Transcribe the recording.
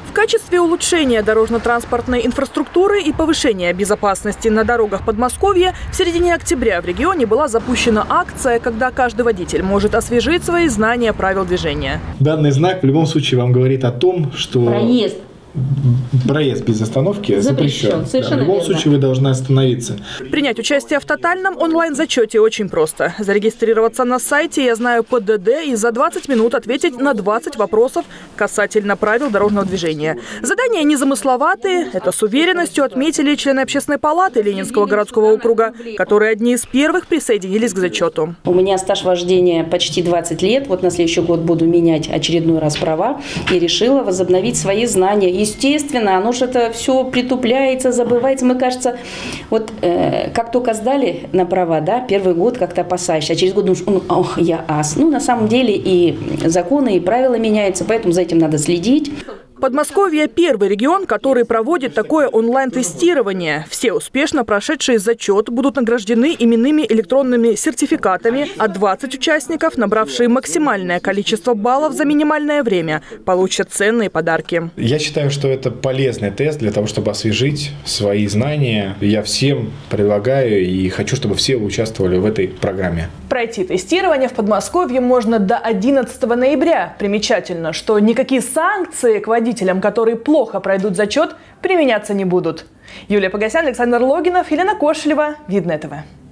В качестве улучшения дорожно-транспортной инфраструктуры и повышения безопасности на дорогах Подмосковья в середине октября в регионе была запущена акция, когда каждый водитель может освежить свои знания правил движения. Данный знак в любом случае вам говорит о том, что проезд без остановки запрещен. В любом случае вы должны остановиться. Принять участие в тотальном онлайн-зачете очень просто. Зарегистрироваться на сайте «Я знаю ПДД» и за 20 минут ответить на 20 вопросов касательно правил дорожного движения. Задания незамысловатые. Это с уверенностью отметили члены Общественной палаты Ленинского городского округа, которые одни из первых присоединились к зачету. У меня стаж вождения почти 20 лет. Вот на следующий год буду менять очередной раз права. И решила возобновить свои знания. Естественно, оно же это все притупляется, забывается. Мы, кажется, вот как только сдали на права, да, первый год как-то опасаешься, а через год думаешь, ох, я ас. Ну, на самом деле и законы, и правила меняются, поэтому за этим надо следить. Подмосковье – первый регион, который проводит такое онлайн-тестирование. Все успешно прошедшие зачет будут награждены именными электронными сертификатами, а 20 участников, набравшие максимальное количество баллов за минимальное время, получат ценные подарки. Я считаю, что это полезный тест для того, чтобы освежить свои знания. Я всем предлагаю и хочу, чтобы все участвовали в этой программе. Пройти тестирование в Подмосковье можно до 11 ноября. Примечательно, что никакие санкции к водителям, которые плохо пройдут зачет, применяться не будут. Юлия Погосян, Александр Логинов, Елена Кошелева, Видное ТВ.